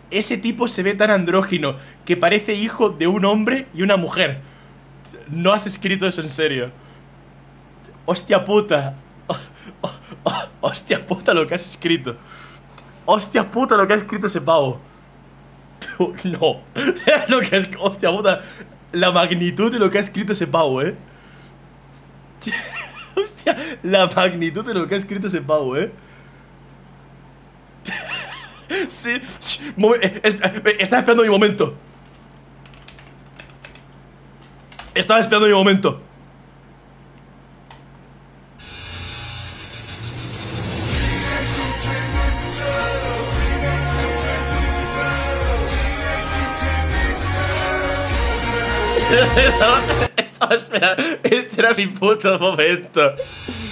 Ese tipo se ve tan andrógino que parece hijo de un hombre y una mujer. No has escrito eso en serio. Hostia puta. Hostia puta lo que has escrito. Hostia puta lo que ha escrito ese pavo. No. Lo que es. Hostia puta. La magnitud de lo que ha escrito ese pavo, Hostia, la magnitud de lo que ha escrito ese pavo, Sí. Estaba esperando mi momento. Estaba esperando mi momento. Estaba esperando. Este era mi puto momento.